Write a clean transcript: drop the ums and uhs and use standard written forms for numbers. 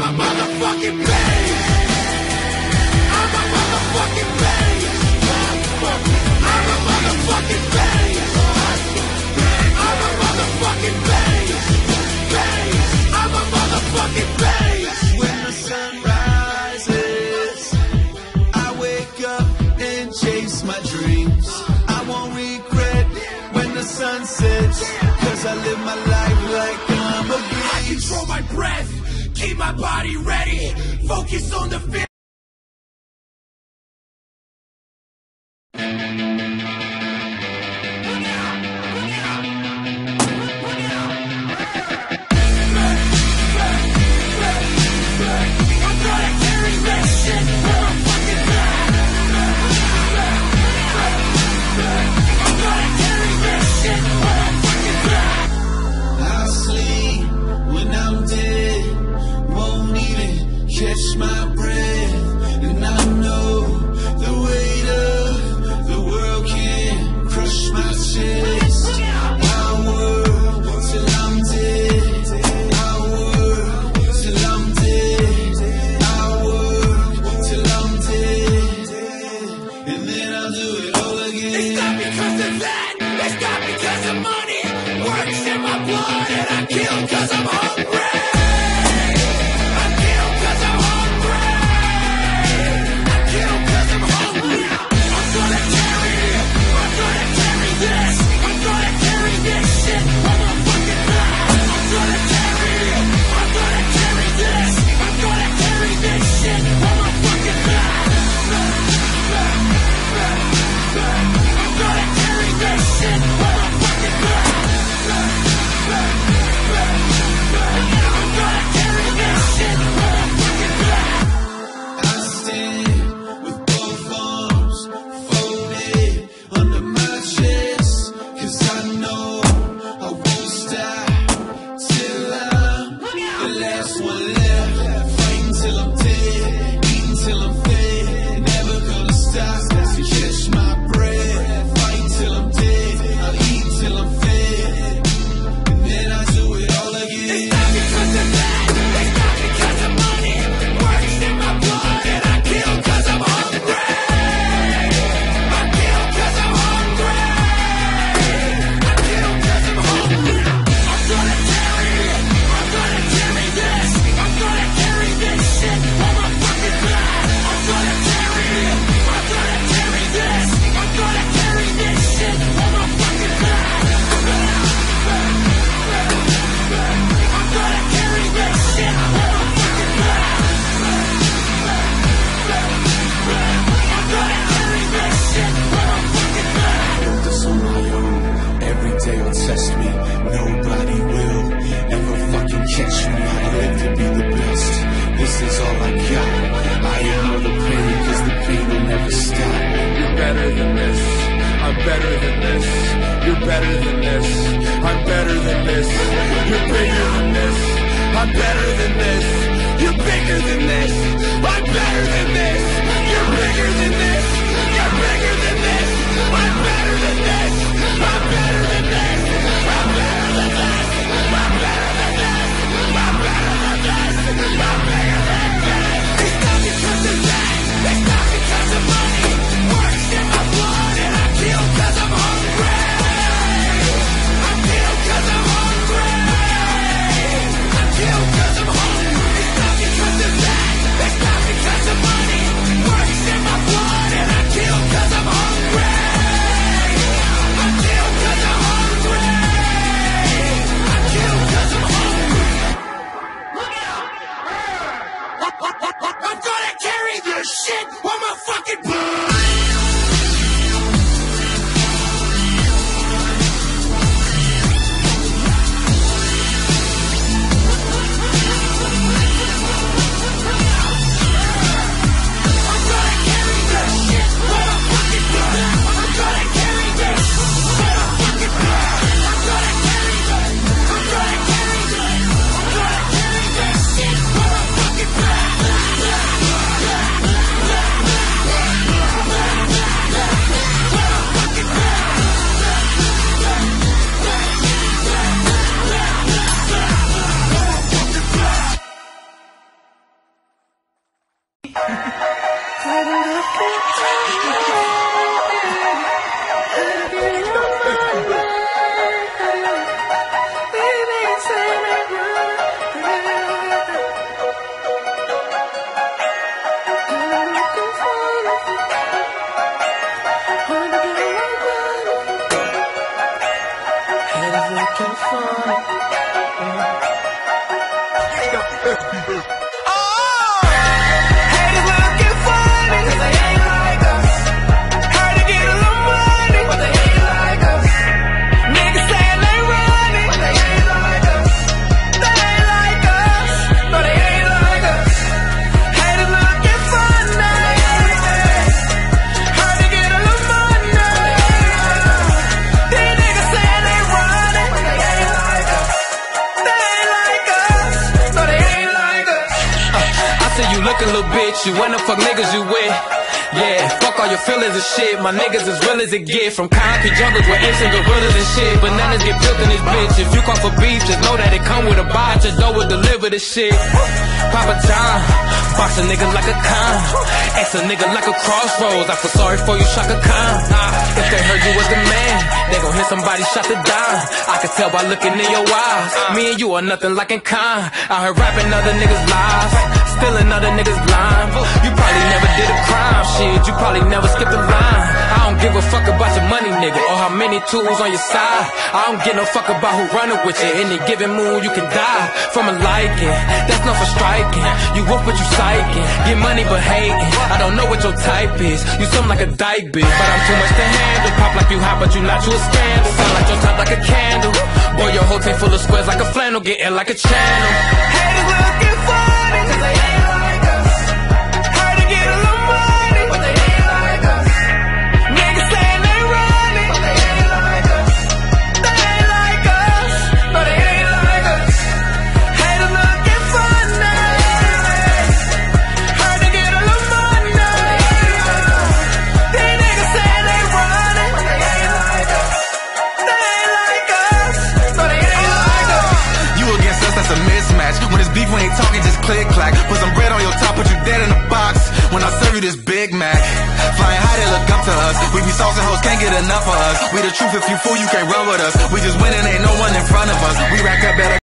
a motherfucking beast. I'm a motherfucking beast. I'm a motherfucking beast. I'm a motherfucking beast. I'm a motherfucking beast. When the sun rises, I wake up and chase my dreams. I won't regret when the sun sets, 'cause I live my life like I'm a beast. I control my breath, keep my body ready, focus on the fear. Catch my breath, and I know the weight of the world can crush my chest. I'll work till I'm dead. I'll work till I'm dead. I'll work till I'm dead. And then I'll do it all again. It's not because of that, it's not because of money. Works in my blood and I kill 'cause I'm hungry. see you looking, little bitch. You wanna fuck niggas you with. Yeah, fuck all your feelings and shit. My niggas as real as it get. From concrete jungles with apes and gorillas and shit. Bananas get built in this bitch. If you call for beef, just know that it come with a box. Your door will deliver this shit. Papa John, box a nigga like a con. Ask a nigga like a crossroads. I feel sorry for you, Shaka Khan. If they heard you was the man, they gon' hear somebody shot the dime. I can tell by looking in your eyes. Me and you are nothing like in kind. I heard rapping other niggas' lives, stealing other niggas' line. You probably never did a crime, shit. You probably never skipped a line. I don't give a fuck about your money, nigga, or how many tools on your side. I don't give no fuck about who running with you. Any given mood, you can die from a liking. That's not for striking. You wolf but you psyching. Get money but hating. I don't know what your type is. You something like a dyke bitch, but I'm too much to handle. Pop like you hot, but you not, you a scandal. Sound like your top like a candle. Boy, your whole tank full of squares like a flannel. Get in like a channel. Haters looking funny, cause they ain't like us. Hard to get a little money, but they ain't like us. Niggas saying they running, but they ain't like us. They ain't like us, but they ain't like us. Haters looking funny. Hard to get a little money. These niggas saying they running, but they ain't like us. They ain't like us, but they ain't like us. You against us, that's a mismatch. When it's beef, we ain't talking, just click clack. Put some bread on your top, put you dead in a box. When I serve you this Big Mac, flying high, they look up to us. We be saucing hoes, can't get enough of us. We the truth, if you fool, you can't run with us. We just winning, ain't no one in front of us. We rack up better.